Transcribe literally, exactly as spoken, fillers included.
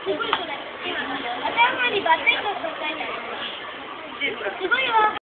すごいこれ。頭にバッテンがかかってる。すごいわ。